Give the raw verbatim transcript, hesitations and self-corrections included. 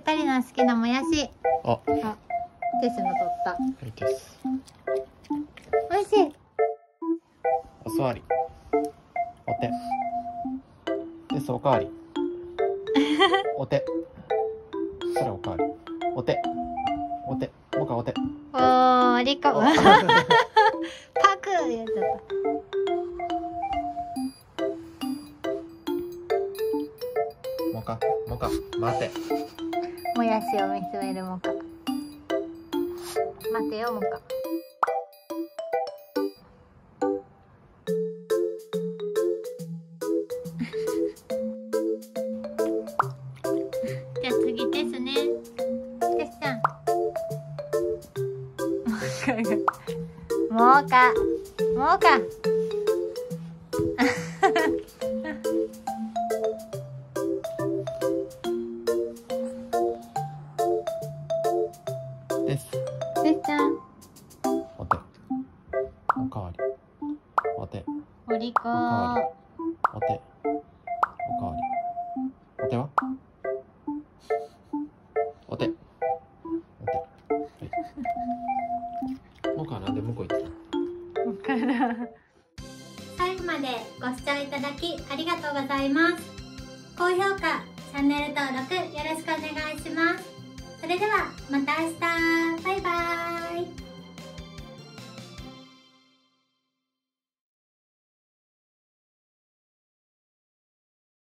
かりの好きなもやし。 あ、 あ、テスの取った。 はいです。 美味しい。 お座り。お手。テスおかわり。お手。それおかわり。お手。お手。もうかお手。 おー、ありか。パクやっちゃった。 もか、もか、待て。 もやしを見つめるもか。待てよもか。じゃあ次ですね。てすちゃん。もうか。もうか。 です。 てすちゃん。 お手。おかわり。お手。 おりこー。 お手。おかわり。お手はお手。お手。はい。もかなんで向こう行ったの？ 最後までご視聴いただきありがとうございます。高評価、チャンネル登録よろしくお願いします。それではまた明日。